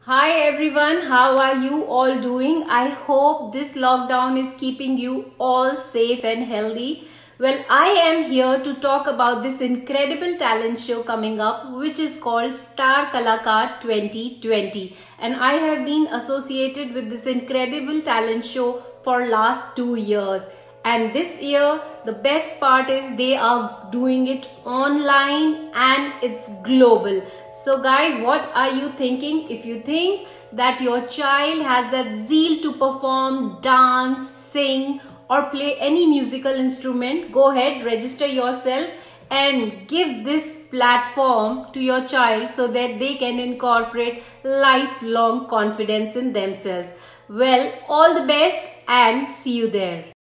Hi everyone, how are you all doing? I hope this lockdown is keeping you all safe and healthy. Well, I am here to talk about this incredible talent show coming up, which is called Star Kalakaar 2020. And I have been associated with this incredible talent show for last 2 years. And this year, the best part is they are doing it online and it's global. So guys, what are you thinking? If you think that your child has that zeal to perform, dance, sing or play any musical instrument, go ahead, register yourself and give this platform to your child so that they can incorporate lifelong confidence in themselves. Well, all the best and see you there.